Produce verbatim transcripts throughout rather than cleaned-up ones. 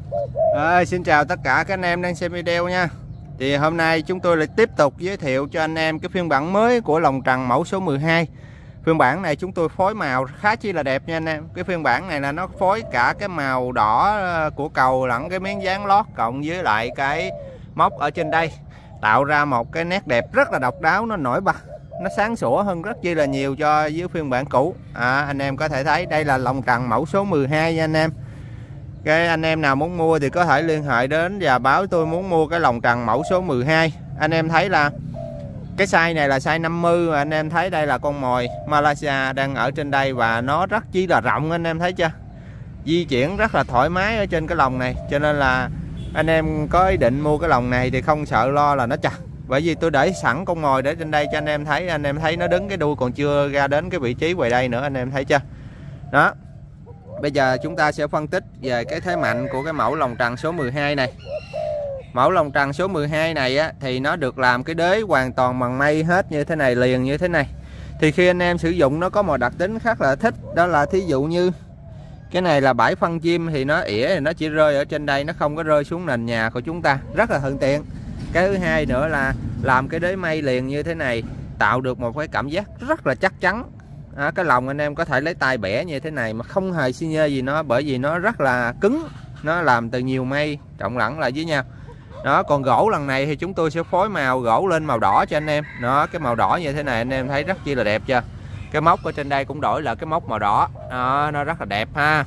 À, xin chào tất cả các anh em đang xem video nha. Thì hôm nay chúng tôi lại tiếp tục giới thiệu cho anh em cái phiên bản mới của lồng trần mẫu số mười hai. Phiên bản này chúng tôi phối màu khá chi là đẹp nha anh em. Cái phiên bản này là nó phối cả cái màu đỏ của cầu lẫn cái miếng dán lót cộng với lại cái móc ở trên đây, tạo ra một cái nét đẹp rất là độc đáo, nó nổi bật, nó sáng sủa hơn rất chi là nhiều cho với phiên bản cũ. À, anh em có thể thấy đây là lồng trần mẫu số mười hai nha anh em. Cái anh em nào muốn mua thì có thể liên hệ đến và báo tôi muốn mua cái lồng trần mẫu số mười hai. Anh em thấy là cái size này là size năm mươi, anh em thấy đây là con mồi Malaysia đang ở trên đây và nó rất chi là rộng, anh em thấy chưa? Di chuyển rất là thoải mái ở trên cái lồng này, cho nên là anh em có ý định mua cái lồng này thì không sợ lo là nó chặt. Bởi vì tôi để sẵn con mồi để trên đây cho anh em thấy, anh em thấy nó đứng cái đuôi còn chưa ra đến cái vị trí ngoài đây nữa, anh em thấy chưa? Đó. Bây giờ chúng ta sẽ phân tích về cái thế mạnh của cái mẫu lồng trần số mười hai này. Mẫu lồng trần số mười hai này á, thì nó được làm cái đế hoàn toàn bằng mây hết như thế này, liền như thế này. Thì khi anh em sử dụng nó có một đặc tính khác là thích, đó là thí dụ như cái này là bãi phân chim thì nó ỉa thì nó chỉ rơi ở trên đây, nó không có rơi xuống nền nhà của chúng ta, rất là thuận tiện. Cái thứ hai nữa là làm cái đế mây liền như thế này tạo được một cái cảm giác rất là chắc chắn. À, cái lồng anh em có thể lấy tay bẻ như thế này mà không hề xi nhê gì nó, bởi vì nó rất là cứng, nó làm từ nhiều mây trộn lẫn lại với nhau. Đó, còn gỗ lần này thì chúng tôi sẽ phối màu gỗ lên màu đỏ cho anh em. Đó, cái màu đỏ như thế này anh em thấy rất chi là đẹp chưa? Cái móc ở trên đây cũng đổi là cái móc màu đỏ. Đó, nó rất là đẹp ha.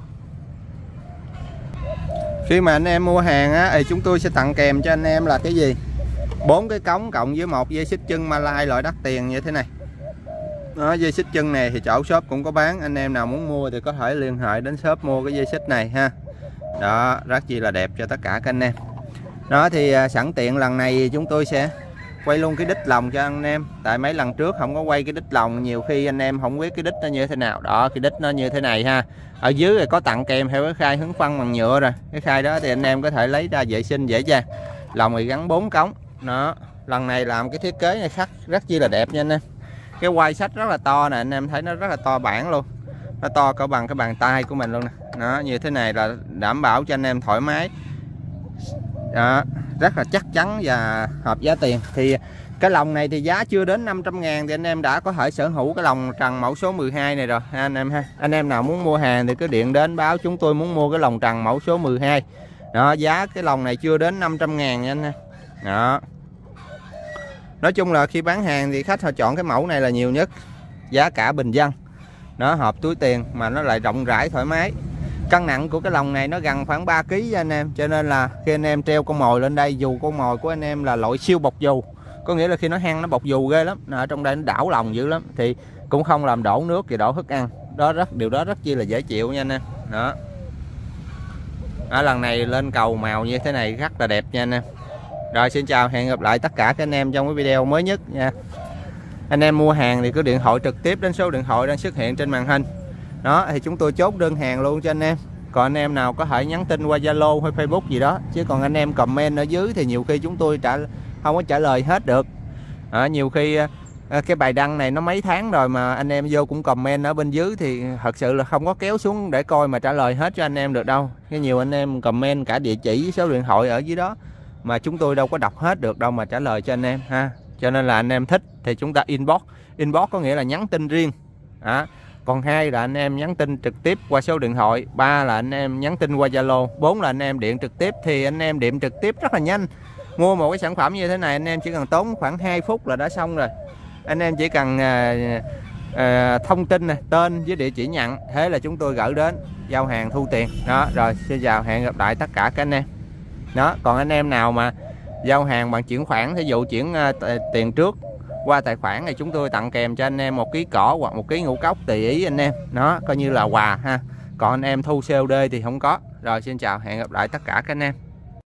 Khi mà anh em mua hàng á thì chúng tôi sẽ tặng kèm cho anh em là cái gì? Bốn cái cống cộng với một dây xích chân Malay loại đắt tiền như thế này. Đó, dây xích chân này thì chỗ shop cũng có bán, anh em nào muốn mua thì có thể liên hệ đến shop mua cái dây xích này ha. Đó, rất chi là đẹp cho tất cả các anh em. Đó thì à, sẵn tiện lần này chúng tôi sẽ quay luôn cái đít lồng cho anh em. Tại mấy lần trước không có quay cái đít lồng, nhiều khi anh em không biết cái đít nó như thế nào. Đó, cái đít nó như thế này ha. Ở dưới thì có tặng kèm theo cái khay hứng phân bằng nhựa rồi. Cái khay đó thì anh em có thể lấy ra vệ sinh dễ dàng. Lồng thì gắn bốn cống. Đó, lần này làm cái thiết kế này khắc rất chi là đẹp nha anh em. Cái quai sách rất là to nè, anh em thấy nó rất là to bản luôn, nó to cỡ bằng cái bàn tay của mình luôn nè. Nó như thế này là đảm bảo cho anh em thoải mái. Đó, rất là chắc chắn và hợp giá tiền. Thì cái lồng này thì giá chưa đến năm trăm ngàn thì anh em đã có thể sở hữu cái lồng trần mẫu số mười hai này rồi ha anh em ha. Anh em nào muốn mua hàng thì cứ điện đến báo chúng tôi muốn mua cái lồng trần mẫu số mười hai. Đó, giá cái lồng này chưa đến năm trăm ngàn nha anh em. Đó, nói chung là khi bán hàng thì khách họ chọn cái mẫu này là nhiều nhất, giá cả bình dân, nó hợp túi tiền mà nó lại rộng rãi thoải mái. Cân nặng của cái lồng này nó gần khoảng ba ki lô gam anh em, cho nên là khi anh em treo con mồi lên đây, dù con mồi của anh em là loại siêu bọc dù, có nghĩa là khi nó hang nó bọc dù ghê lắm, ở trong đây nó đảo lồng dữ lắm, thì cũng không làm đổ nước thì đổ thức ăn. Đó, rất điều đó rất chi là dễ chịu nha anh em. Đó, ở lần này lên cầu màu như thế này rất là đẹp nha anh em. Rồi, xin chào, hẹn gặp lại tất cả các anh em trong cái video mới nhất nha. Anh em mua hàng thì cứ điện thoại trực tiếp đến số điện thoại đang xuất hiện trên màn hình. Đó, thì chúng tôi chốt đơn hàng luôn cho anh em. Còn anh em nào có thể nhắn tin qua Zalo hay Facebook gì đó. Chứ còn anh em comment ở dưới thì nhiều khi chúng tôi trả không có trả lời hết được. À, nhiều khi cái bài đăng này nó mấy tháng rồi mà anh em vô cũng comment ở bên dưới thì thật sự là không có kéo xuống để coi mà trả lời hết cho anh em được đâu. Cái nhiều anh em comment cả địa chỉ với số điện thoại ở dưới đó mà chúng tôi đâu có đọc hết được đâu mà trả lời cho anh em ha. Cho nên là anh em thích thì chúng ta inbox. Inbox có nghĩa là nhắn tin riêng. À, còn hai là anh em nhắn tin trực tiếp qua số điện thoại, ba là anh em nhắn tin qua Zalo, bốn là anh em điện trực tiếp. Thì anh em điện trực tiếp rất là nhanh. Mua một cái sản phẩm như thế này anh em chỉ cần tốn khoảng hai phút là đã xong rồi. Anh em chỉ cần à, à, thông tin này, tên với địa chỉ nhận, thế là chúng tôi gửi đến, giao hàng thu tiền. Đó, rồi xin chào, hẹn gặp lại tất cả các anh em. Đó, còn anh em nào mà giao hàng bằng chuyển khoản, thí dụ chuyển uh, tiền trước qua tài khoản thì chúng tôi tặng kèm cho anh em một ký cỏ hoặc một ký ngũ cốc tùy ý anh em. Nó coi như là quà ha. Còn anh em thu xê ô đê thì không có. Rồi, xin chào, hẹn gặp lại tất cả các anh em.